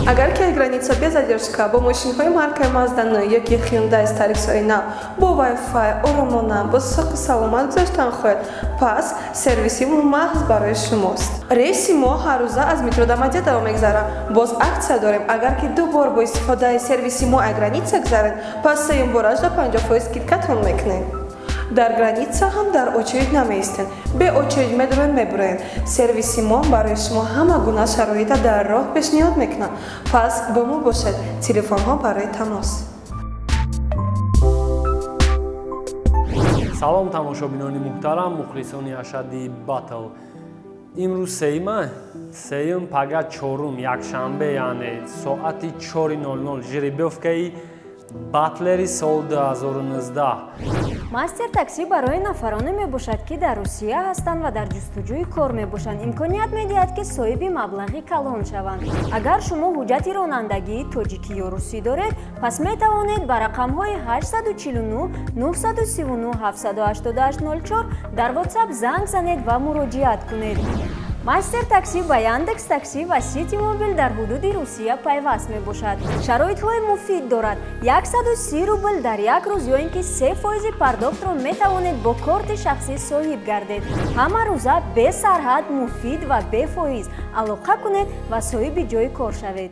Agar ke granița bez zadержка, бо машинҳои маркаи Mazda 9 яки Hyundai Staris на бо Wi-Fi оромона бо сахи саломат гузаштан хоҳед, пас сервиси мо маҳз барои шумост. Рейси мо ҳар рӯза аз метро до Мадия давом мегзара. Боз аксия дорем, агар ки ду бор бо истифодаи сервиси мо аз граница гузаред, пас сеюм бораш да 50% скидкатон мекунем. Дар граница ҳам дар очередь намеистен, бе очередь медурем мебурем. Сервиси мо барои шумо ҳама гуна шароита дар роҳ пешниҳод мекунад. Пас бо мо бошед. Телефонҳо барои тамос. Салом тамошобинони муҳтарам, мухлисони ашади батл. Имрӯз сеюм пага чорум якшанбе, яъне соати 4:00 жеребёвкаи батлери сол 2019. Мастер такси барои нафароне мебошад ки дар Русия ҳастанд ва дар ҷустуҷӯи кор мебошанд. Имконият медиҳад ки соҳиби маблағи калон шаванд. Агар шумо ҳуҷҷати ронандагии тоҷикӣ ё русӣ доред, пас метавонед ба рақамҳои 849 939 78804 дар WhatsApp занг занед ва муроҷиат кунед. Мастер такси ба Яндекс такси ва Сити Мобил дар ҳудуди Русия пайваст мебошад. Шароитҳои муфид дорад. 130 рубл дар як рӯз ё ин ки 3% пардохтро метавонед бо корти шахсӣ соҳиб гардед. Ҳама рӯза бе сарҳад, муфид ва бефоиз. Алоқа кунед ва соҳиби ҷои кор шавед.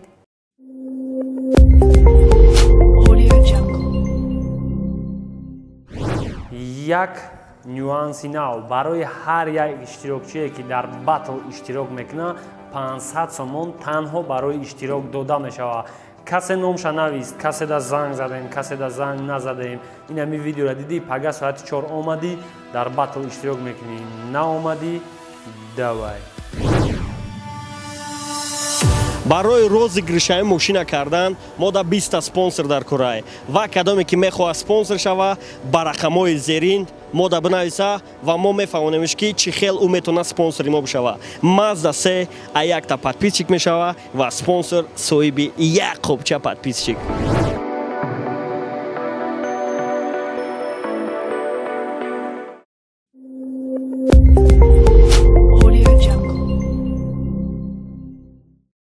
Як нюанси нав барои ҳар як иштирокчие ки дар батл иштирок мекунад 500 сомон танҳо барои иштирок дода мешавад. Касе номша навист, касе да занг задем, касе да занг назадем. Ин ҳами видеоро дидӣ, пага соати 4 омадӣ, дар батл иштирок мекунӣ. Наомадӣ, давай. барои розыгрышаи мошина кардан мо да 20 спонсор дар кораи ва кадоме ки мехоҳад спонсор шава ба рақамҳои зерин мо да бинависа ва мо мефаҳмонемш ки чӣ хел ӯ метавона спонсори мо бишава. Mazda 3 а якта подписчик мешава ва спонсор соҳиби як қопча подписчик.